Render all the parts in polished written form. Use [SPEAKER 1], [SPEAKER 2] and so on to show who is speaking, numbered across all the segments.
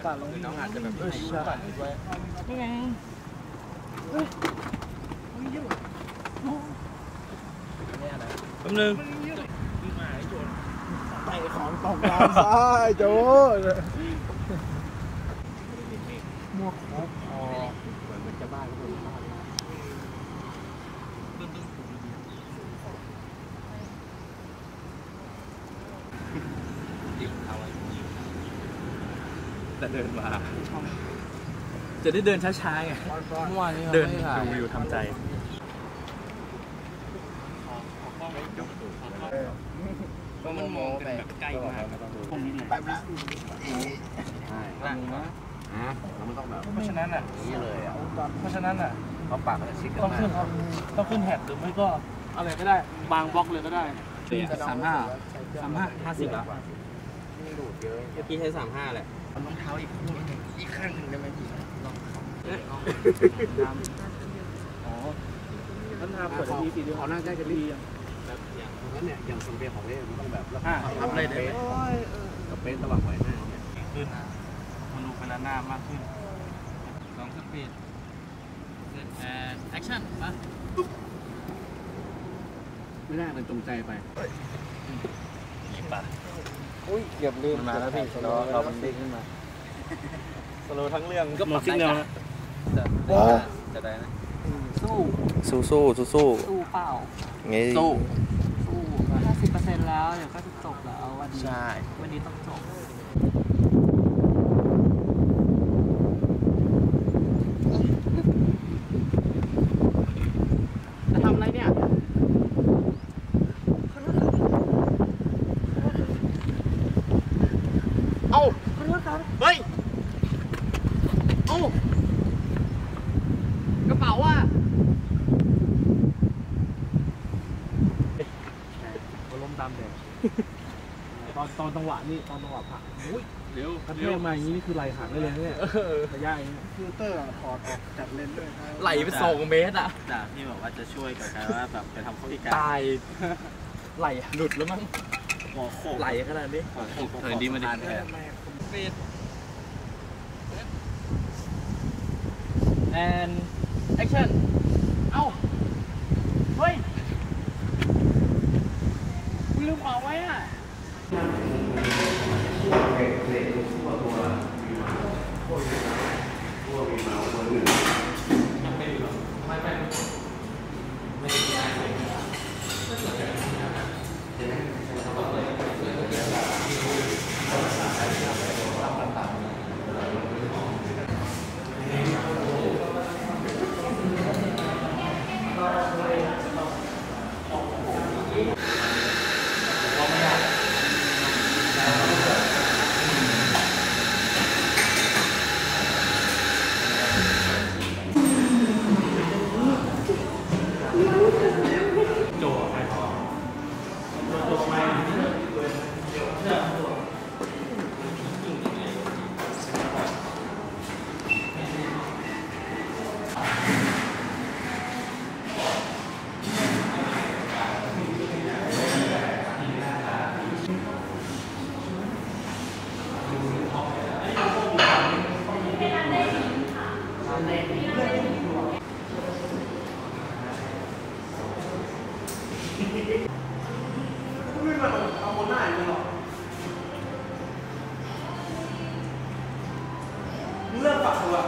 [SPEAKER 1] ป่าลงน้องอาจจะแบบไม่ใช่ด้วยนี่ไงเฮ้ยนี่อะไรแป๊บนึงขึ้นมาไอ้โจรไปของตกน้ำซะไอ้โจรมั่วครบเหมือนจะบ้าก็เป็นบ้าแต่เดินมาจะได้เดินช้าๆไงเมื่อวานนี้เดินดูวิวทำใจก็มันมองกันแบบใกล้มากตรงนี้เลยใช่เราไม่ต้องแบบเพราะฉะนั้นอ่ะนี่เลยอ่ะเพราะฉะนั้นอ่ะเขาปากมันจะชิดกันมากต้องขึ้นแฮดหรือไม่ก็อะไรก็ได้บางบล็อกเลยก็ได้35 50แล้วเมื่อกี้ใช้35แหละรองเท้าอีกคู่อีกข้างหนึ่งได้ไหมพี่ลองอ๋อท่านทำเปิดที4 เดือนเขานั่งใกล้กันดีแบบอย่างนั้นเนี่ยอย่างสมเด็จของเล่มันต้องแบบทำอะไรได้ไหมกับเป็นระหว่างไว้หน้าขึ้นมันดูเป็นหน้ามากขึ้นลองสปีดแอคชั่นมาไม่ได้มันจงใจไปนี่ป่ะอุ้ยเกือบลืมมาแล้วพี่เรามันดิ้งขึ้นมาสโลทั้งเรื่องก็หมดซิกแนลนะจะได้นะสู้เปล่าสู้50%แล้วเดี๋ยวก็จะจบแล้ววันนี้ใช่วันนี้ต้องจบจะทำอะไรเนี่ยเอาขอโทษครับเฮ้ยเอากระเป๋าอ่ะล้มดำเลยตอนจังหวะนี่ตอนจังหวะผักอุ้ยเร็วคันเทพมาอย่างนี้นี่คือไหลหักได้เลยเนี่ยระยะอย่างนี้ฟิลเตอร์ถอดออกจัดเลนด้วยไหลไป2 เมตรอ่ะจากที่แบบว่าจะช่วยกับการว่าแบบไปทำข้อพิการตายไหลหลุดแล้วมั้งหัวโขกไหลขนาดนี้เถินดีมาดีปิด and action เอ้าเฮ้ยลืมของไว้อ่ะไม่มาเอาบนหน้าอย่างนี้หรอมึงเลิกปักตัว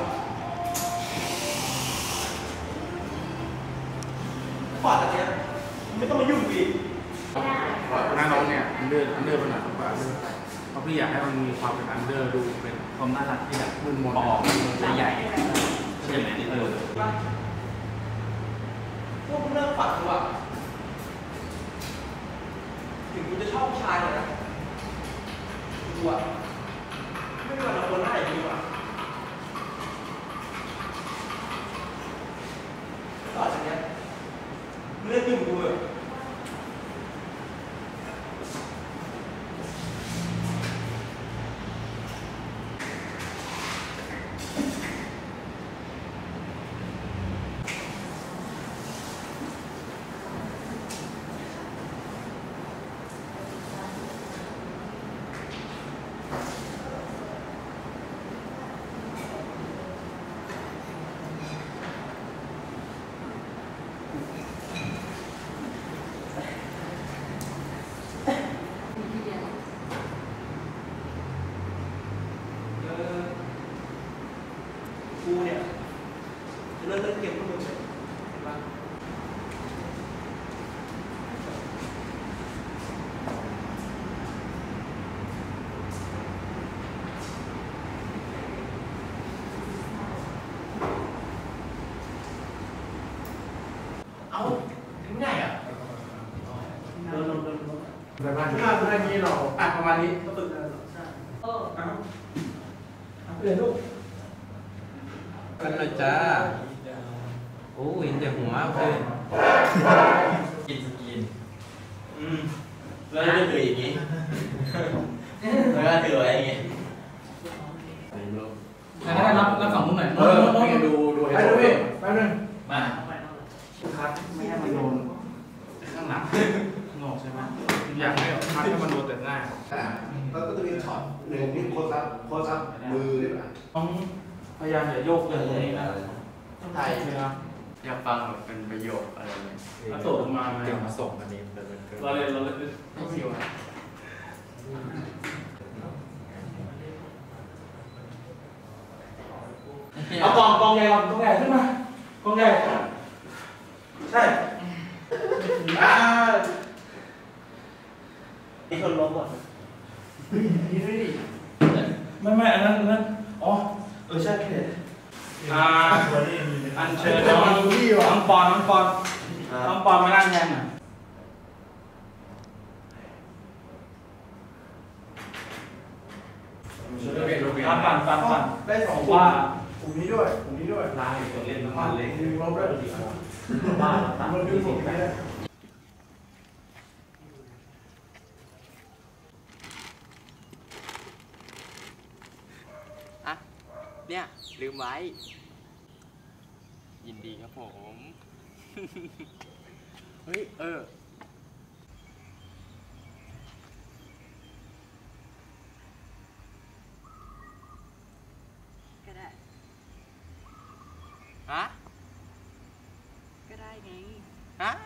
[SPEAKER 1] ปอดอะไรเนี่ยไม่ต้องมายุ่งดีหน้าน้องเนี่ยอันเดอร์เป็นหนักกว่าเพราะพี่อยากให้มันมีความเป็นอันเดอร์ดูเป็นความน่ารักที่แบบมึนมนออกใหญ่ใช่ไหมพวกมึงเลิกปักตัวถึงกูจะชอบชายเลยนะกูอะไม่ว่าเราคนหน้าอย่างนี้ว่ะต่อจากนี้เรื่องยุ่งกูเลยเลิกเก็บข้อมูลเอาถึงไหนอ่ะไปบ้านได้นี้เราประมาณนี้ก็ฝึกได้ใช่เรียนลูกกันเลยจ้าโอ้ยเจ็บหัวเพื่อนกินสกินแล้วจะถืออย่างนี้แล้วก็ถือไว้อย่างนี้รับฝั่งมุ้งหน่อยดูให้ดูพี่แป๊บนึงมาคัดไม่ให้มันโดนข้างหลังงอกใช่ไหมอยากให้คัดให้มันโดนแต่หน้า
[SPEAKER 2] แล้วก็จะมีช็อตหนึ่งที่โค้ชซับมือได้ไหม
[SPEAKER 1] ต้องพยายามอย่าโยกเลยนะ
[SPEAKER 3] ไทยใช่ไหมอยากฟังแบบเป็นประโยคอะไรไหม
[SPEAKER 1] ส่งมา
[SPEAKER 3] เดี๋ยวมาส่งอันนี้
[SPEAKER 1] เราเลย
[SPEAKER 3] ไม่คิว
[SPEAKER 1] เอากองใหญ่ก่อนกองใหญ่ขึ้นมากองใหญ่ใช่มีคนล้มก่อนไม่อันนั้นอ๋อใช่เพจอันเชิญน้องปอนมานั่งแทนน่ะปั่น
[SPEAKER 2] ได้2กลุ่มกลุ่มนี้ด้วย
[SPEAKER 1] ลายตัวเล่นน้ำมันเล็ก
[SPEAKER 2] รอบแรก
[SPEAKER 1] บ้าตัดที่สุด
[SPEAKER 3] เนี่ยลืมไว้ยินดีครับผมเฮ้ยก็ได้ฮะก็ได้ไงฮะ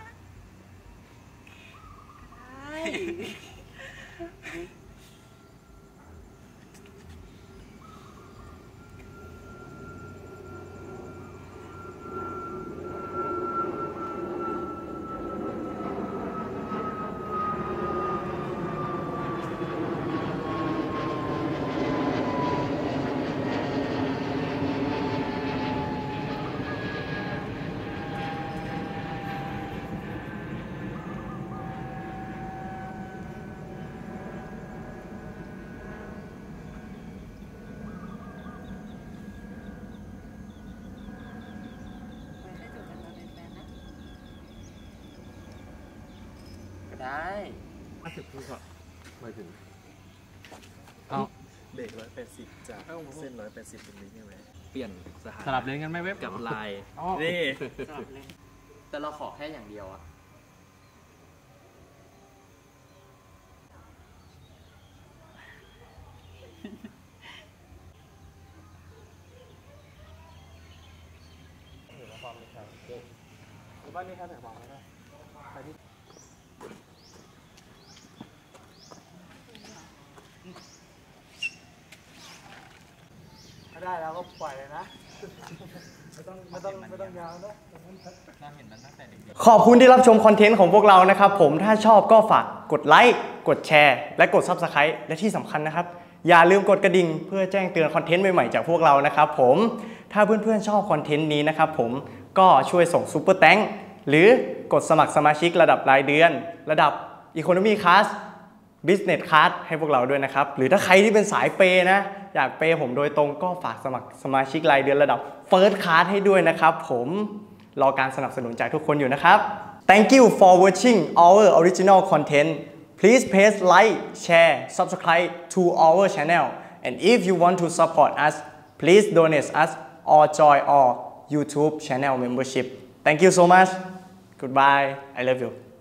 [SPEAKER 3] ก็ได้ได้
[SPEAKER 1] 50 พูดก่อนไม่ถึง
[SPEAKER 4] เบรก180จากเส้น180ตรงนี้ใช่ไหมเปลี่ยน
[SPEAKER 1] สลับเลนกันไหมเว็บ
[SPEAKER 4] กับลาย
[SPEAKER 3] นี่แต่เราขอแค่อย่างเดียวอะ
[SPEAKER 1] บ้านนี้ครับแต่บอกไม่ได้ไปที่ได้แล้วก็ปล่อยเลยนะไม่ต้องยาวนะ
[SPEAKER 5] ขอบคุณที่รับชมคอนเทนต์ของพวกเรานะครับผมถ้าชอบก็ฝากกดไลค์กดแชร์และกด Subscribe และที่สำคัญนะครับอย่าลืมกดกระดิ่งเพื่อแจ้งเตือนคอนเทนต์ใหม่ๆจากพวกเรานะครับผมถ้าเพื่อนๆชอบคอนเทนต์นี้นะครับผมก็ช่วยส่งซุปเปอร์แตงหรือกดสมัครสมาชิกระดับรายเดือนระดับ Economy Class Business Class ให้พวกเราด้วยนะครับหรือถ้าใครที่เป็นสายเปย์นะอยากเปย์ผมโดยตรงก็ฝากสมัครสมาชิกรายเดือนระดับ First Class ให้ด้วยนะครับผมรอการสนับสนุนจากทุกคนอยู่นะครับ Thank you for watching our original content please press like share subscribe to our channel and if you want to support us please donate us or join our YouTube channel membership thank you so much goodbye I love you